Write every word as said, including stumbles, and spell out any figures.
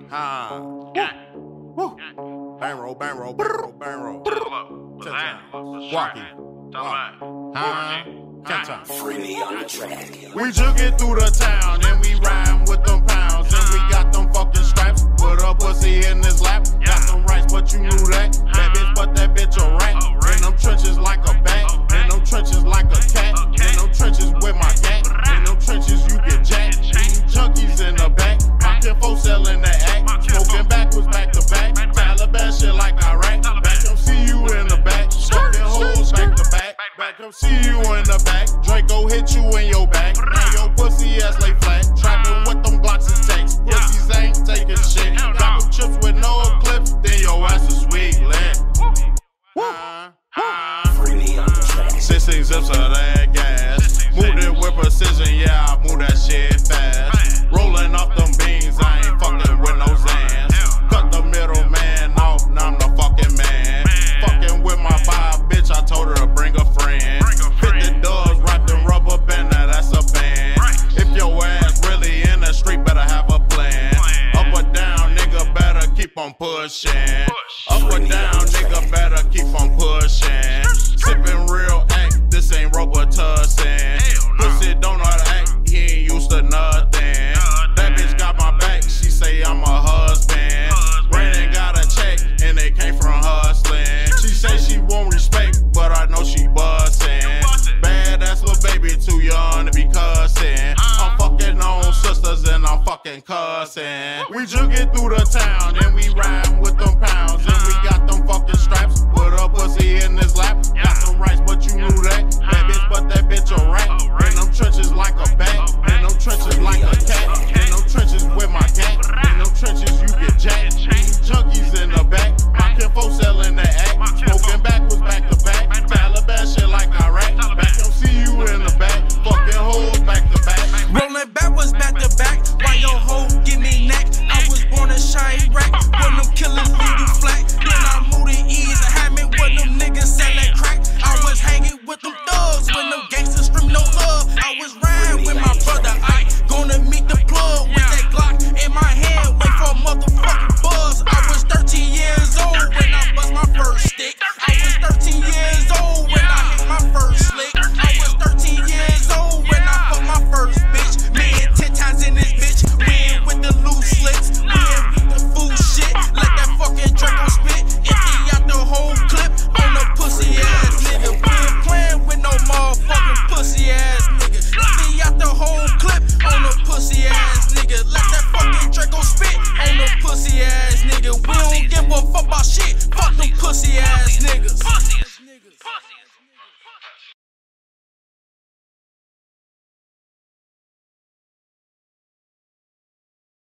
Huh. Woo. Bang roll, bang roll, bang roll, bang roll. Walkie. Huh? Ten Free me on the track. We took it through the town and we rhyme with them pounds. And we got them fucking straps. Put a pussy in his lap. Got some rights, but you knew that. That bitch, but that bitch a rat. In them trenches like a bat. In them trenches like a cat. In them trenches with my gat. In them trenches you get jacked. Eating junkies in the back. My kinfolk selling the act. Smoking backwards back to back. Taliban shit like Iraq. Back come see you in the back. Smoking holes back to back. Back come see you in the back. Draco hit you in your back. And your pussy ass lay flat. Trapping with them Glocks and takes. Pussies ain't taking shit. Got them chips with no clips. Then your ass is sweet lit. Uh, uh. Free me on the track. sixteen zips of that gas. Moved it with precision, yeah, I move that shit fast. Rolling off them beans, I ain't fucking with no Zans. Cut the middle man off, now I'm the fucking man. Fucking with my vibe, bitch, I told her to bring a friend. fifty doors wrapped in rubber band, now that's a band. If your ass really in the street, better have a plan. Up or down, nigga, better keep on pushing. Up or down, nigga, better keep on pushing. Sipping real act, this ain't Robitussin. Pussy don't know how to act, he ain't used to nothing. That bitch got my back, she say I'm a husband. Brandon got a check, and they came from hustling. She say she want respect, but I know she bussin'. Badass little baby, too young to be cussin'. I'm fucking on sisters and I'm fucking cussin'. We juke it through the town and we ride with them